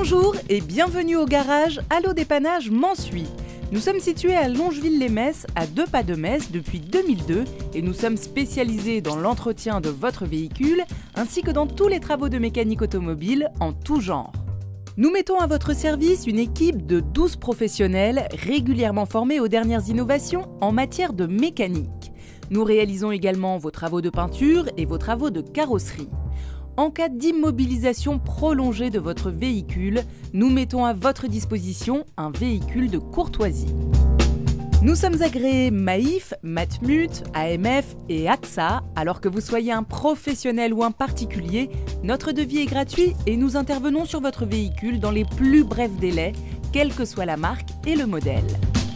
Bonjour et bienvenue au garage Allo Dépannage Mansuy. Nous sommes situés à Longeville-les-Metz, à 2 pas de Metz depuis 2002 et nous sommes spécialisés dans l'entretien de votre véhicule ainsi que dans tous les travaux de mécanique automobile en tout genre. Nous mettons à votre service une équipe de 12 professionnels régulièrement formés aux dernières innovations en matière de mécanique. Nous réalisons également vos travaux de peinture et vos travaux de carrosserie. En cas d'immobilisation prolongée de votre véhicule, nous mettons à votre disposition un véhicule de courtoisie. Nous sommes agréés Maïf, Matmut, AMF et AXA. Alors que vous soyez un professionnel ou un particulier, notre devis est gratuit et nous intervenons sur votre véhicule dans les plus brefs délais, quelle que soit la marque et le modèle.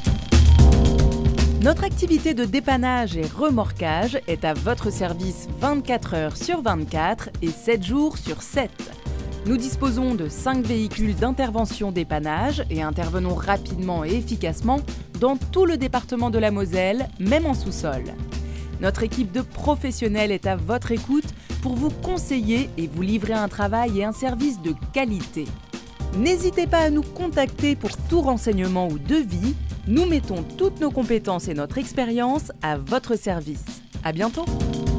Notre activité de dépannage et remorquage est à votre service 24 heures sur 24 et 7 jours sur 7. Nous disposons de 5 véhicules d'intervention dépannage et intervenons rapidement et efficacement dans tout le département de la Moselle, même en sous-sol. Notre équipe de professionnels est à votre écoute pour vous conseiller et vous livrer un travail et un service de qualité. N'hésitez pas à nous contacter pour tout renseignement ou devis. Nous mettons toutes nos compétences et notre expérience à votre service. À bientôt!